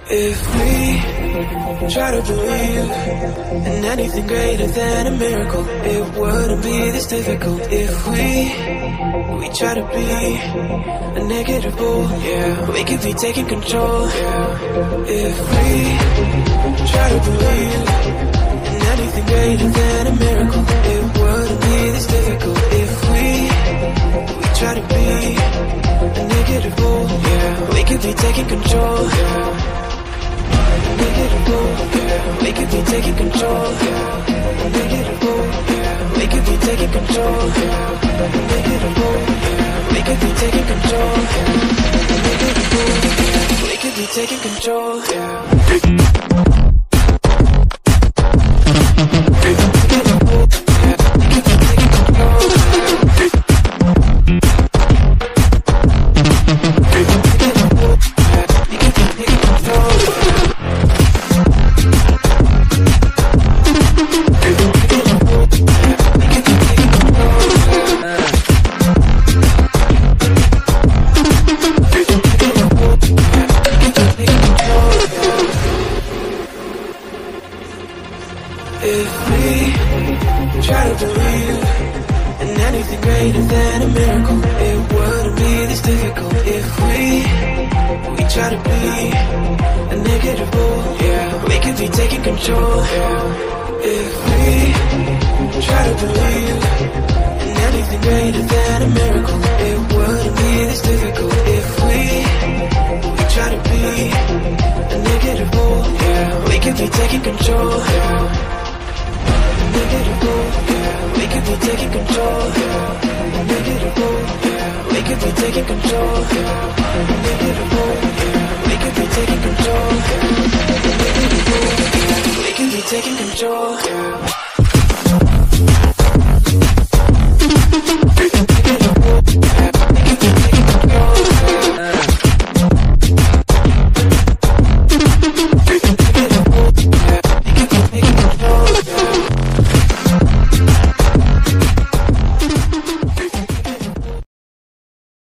If we try to believe in anything greater than a miracle, it wouldn't be this difficult. If we try to be a negative bull, yeah, we could be taking control. If we try to believe in anything greater than a miracle, it wouldn't be this difficult. If we try to be a negative bull, yeah, we could be taking control. We could be taking control. We could be taking control. We could be taking control. We could be taking control. If we try to believe in anything greater than a miracle, it wouldn't be this difficult. If we try to be a negative bull, yeah, we could be taking control. If we try to believe in anything greater than a miracle, it wouldn't be this difficult. If we try to be a negative bull, yeah, we could be taking control. We could be taking control. We could be taking control. We could be taking control. We could be taking control.